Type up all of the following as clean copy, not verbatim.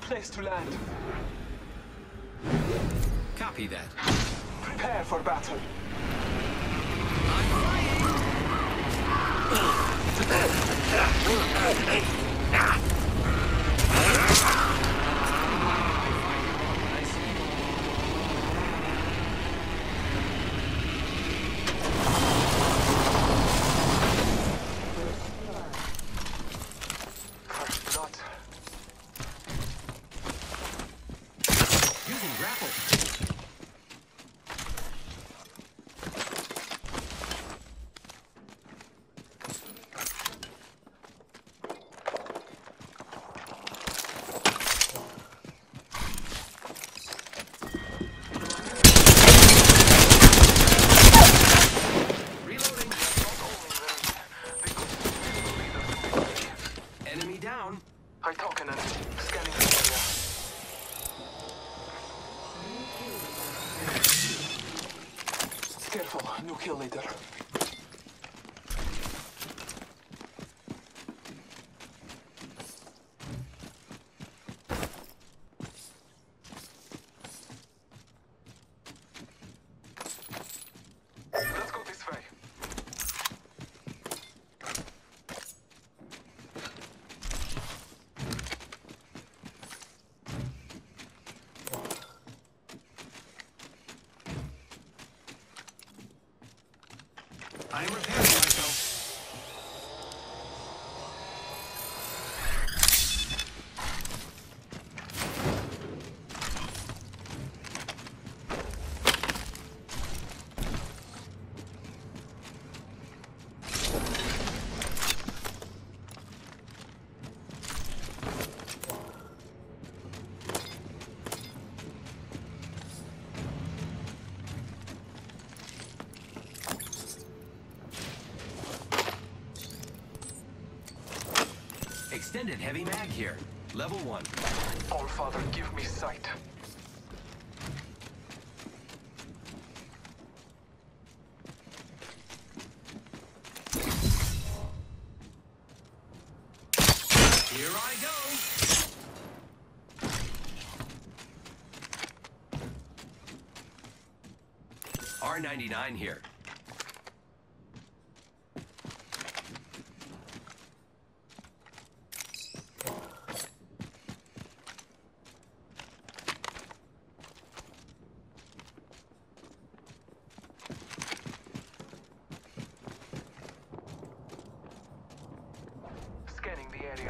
place to land. Copy that. Prepare for battle. Careful, new kill leader. Let's go this way. I am repairing myself. Extended heavy mag here. Level 1. All Father, give me sight. Here I go. R99 here. Scanning the area.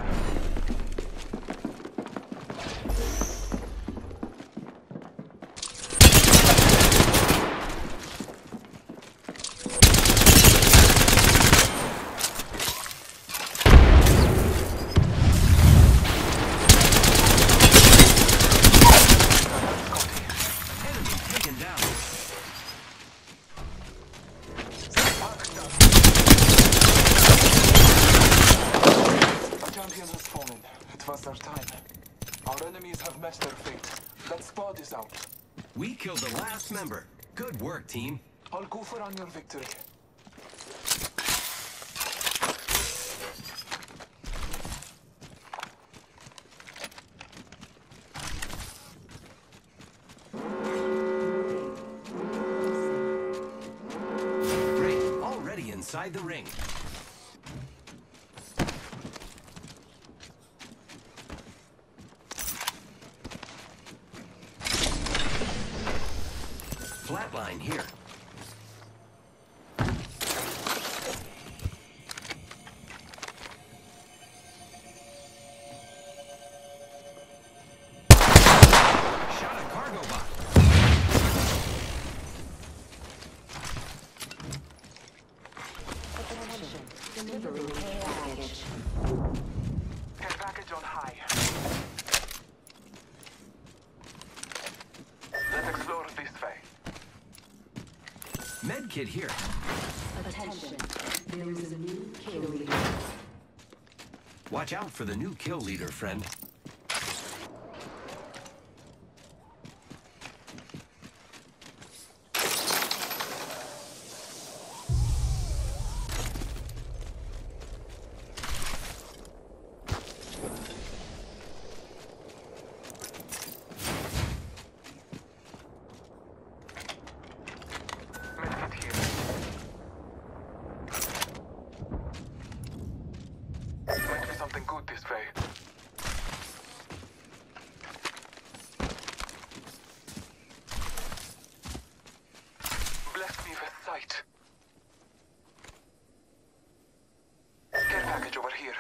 Enemy taken down. Champion has fallen. It was their time. Our enemies have met their fate. That squad is out. We killed the last member. Good work, team. I'll go for on your victory. Great. Already inside the ring. Flatline here. Shot a cargo bot. Delivering care package. Care package on high. Let's explore this way. Medkit here. Attention. There is a new kill leader. Watch out for the new kill leader, friend. Might be something good this way. Bless me with sight. Care package over here.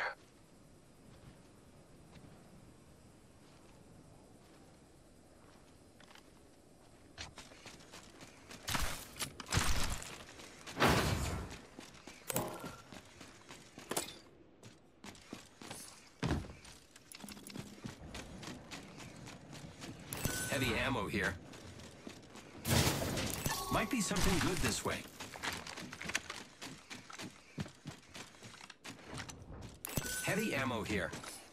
Heavy ammo here. Might be something good this way. Heavy ammo here.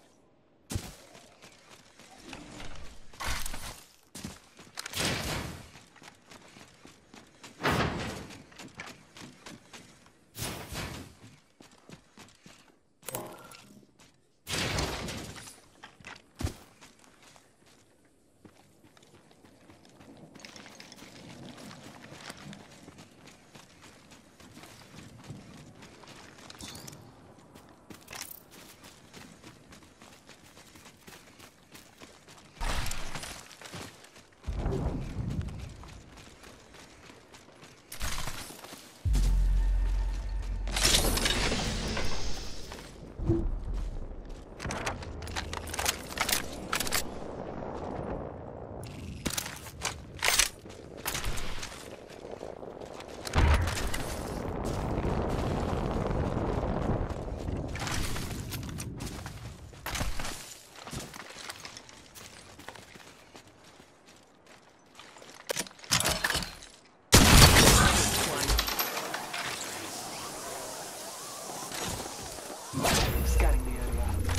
Scanning the area.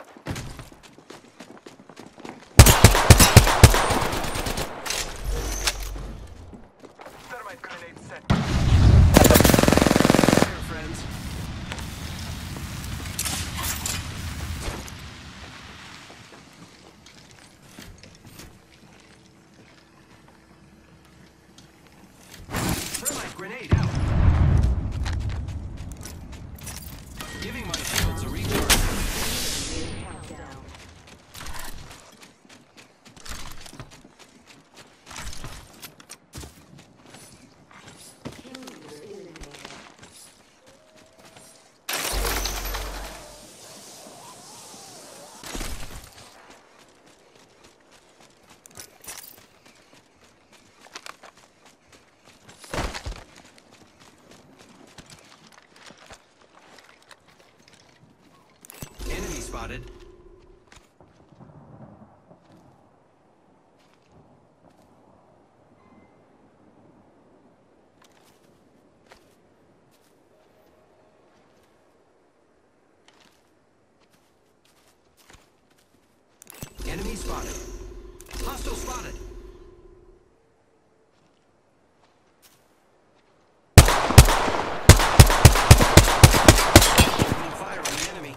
Thermite grenade set. Here, friends. Thermite grenade out. Giving my shields a recharge. Countdown. Kill leader eliminated. Enemy spotted. Enemy spotted. Hostile spotted. Opening fire on the enemy.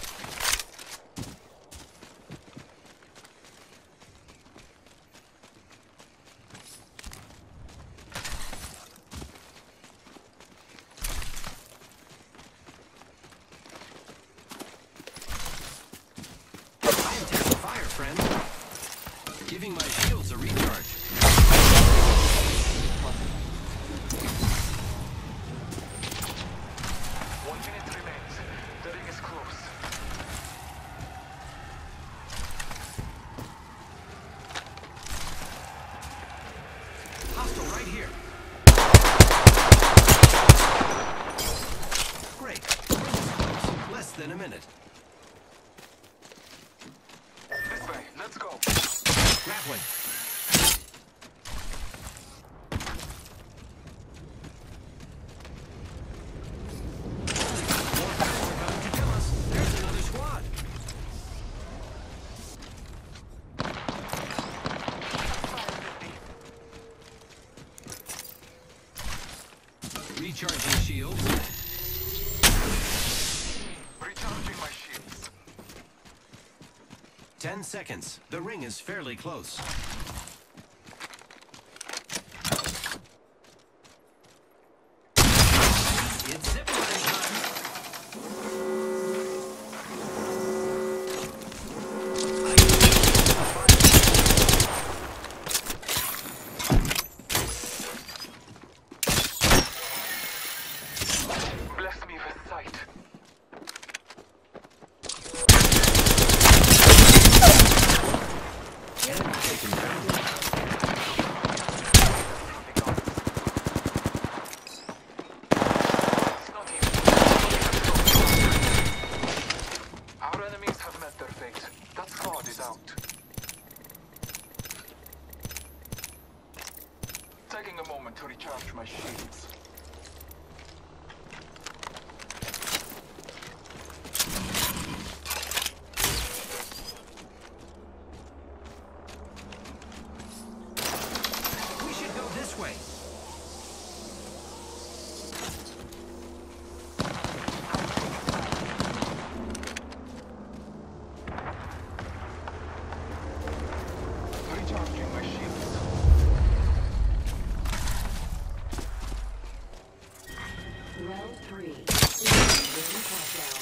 I am taking fire, friend. Giving my shields a recharge. 1 minute remains. The ring is close. Hostile right here. Great. Less than a minute. This way. Let's go. Grappling. More power coming to kill us. There's another squad. Recharging shields. Recharging my shields. 10 seconds. The ring is fairly close. It's zip line time. to recharge my shields. We should go this way. Recharging my shields. Round 3. Beginning countdown.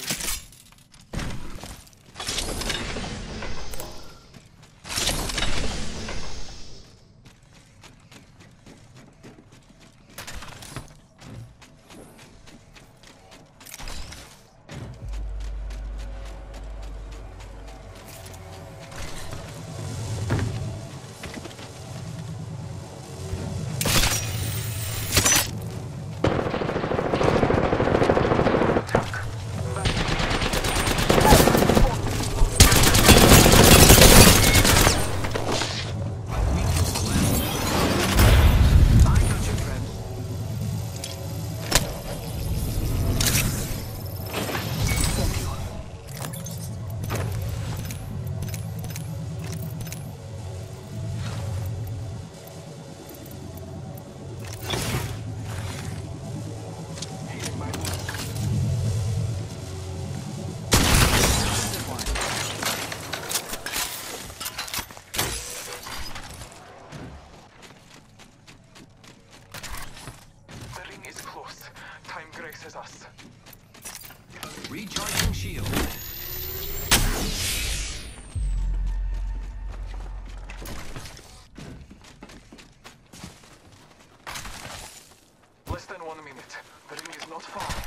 Time graces us. Recharging shield. Less than 1 minute. The ring is not far.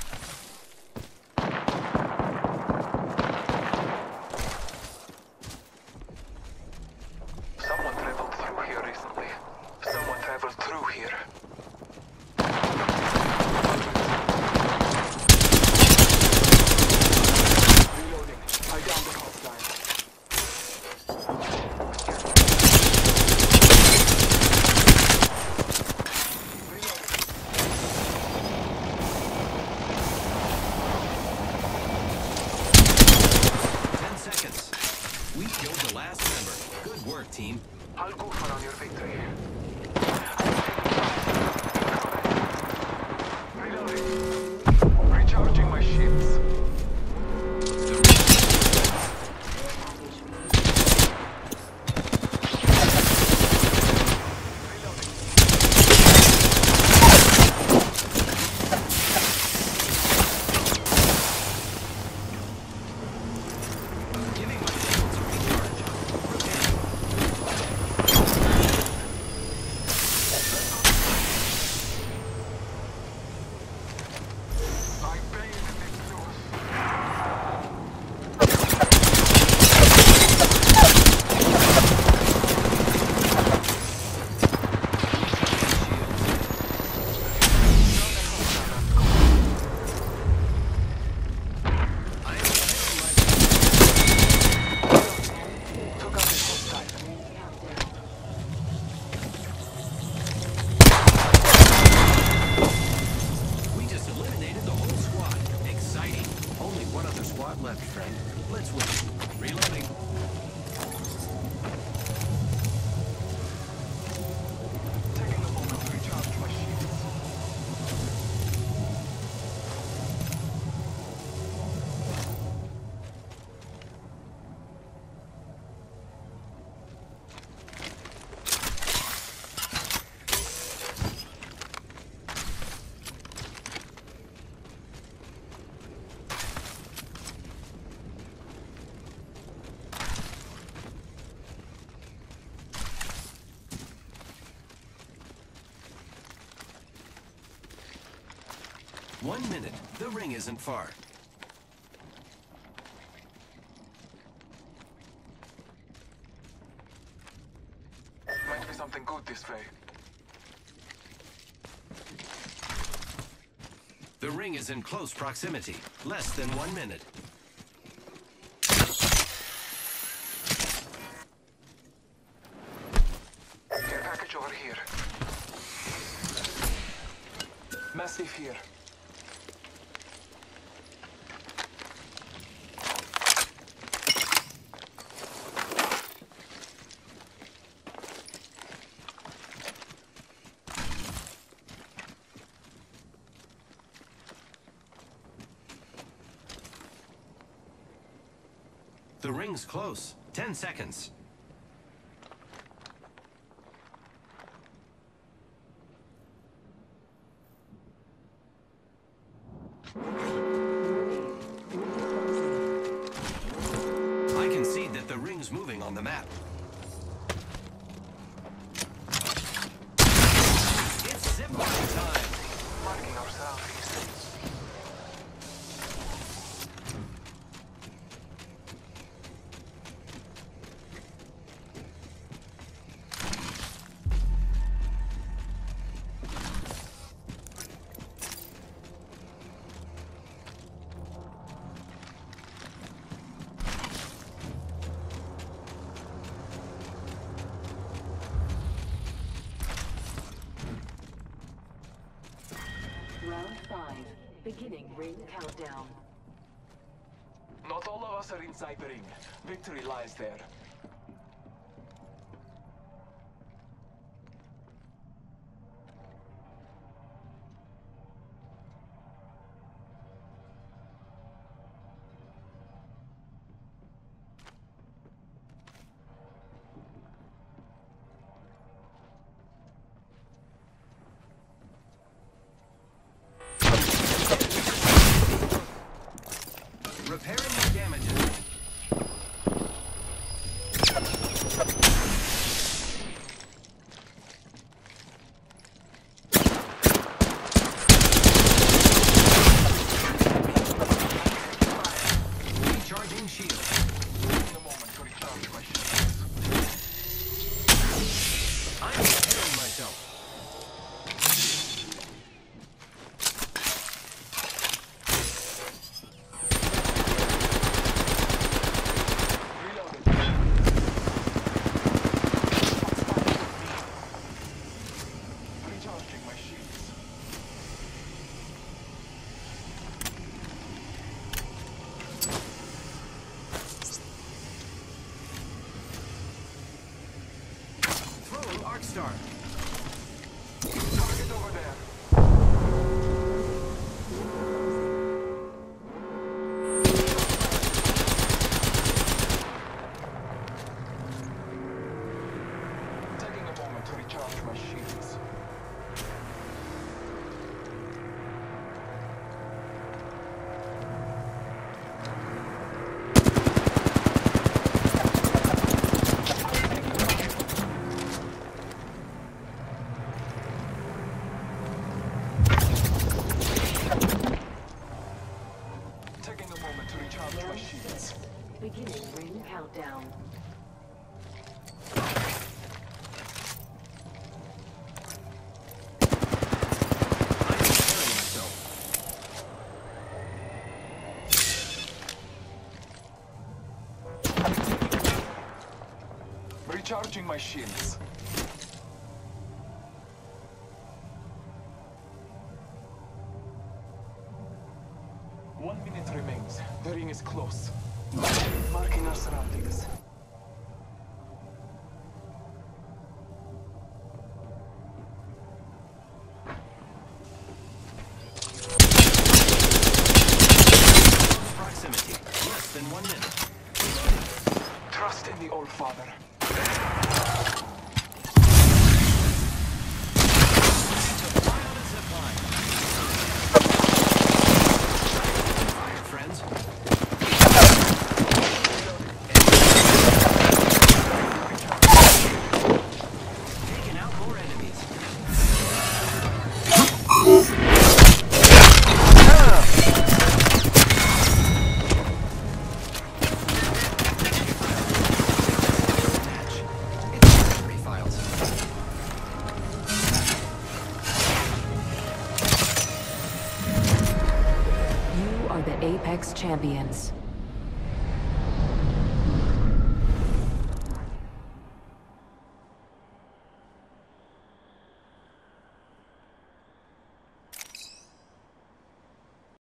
Someone traveled through here recently. Someone traveled through here. Reloading. I downed the hostile. We killed the last member. Good work, team. I'll go for on your victory. Reloading. Recharging my shields. Giving my shields a recharge. Rotating. I bathed in truth. Took out the hostile. We just eliminated the whole squad. Exciting. Only one other squad left, friend. Let's win. Reloading. Taking a moment to recharge my shields. One minute. The ring isn't far. Might be something good this way. The ring is in close proximity. Less than 1 minute. Care package over here. Massive here. The ring's close. 10 seconds. I can see that the ring's moving on the map. It's zipline time. Marking our southeast. Round 5. Beginning ring countdown. Not all of us are inside the ring. Victory lies there. Repairing the damages. Recharging shield. Taking a moment to recharge my shields. I'm repairing myself. Recharging my shields. Throwing Arc Star. Target over there. Taking a moment to recharge my shields. Taking a moment to recharge my Round shields. 6. Beginning ring countdown. I'm repairing myself. Recharging my shields. One minute remains. The ring is close. Marking our surroundings. Proximity. Less than 1 minute. Trust in the All Father. Fire on the zipline. Fire, friends. Taking out more enemies. Match. It's memory files. You are the Apex Champions.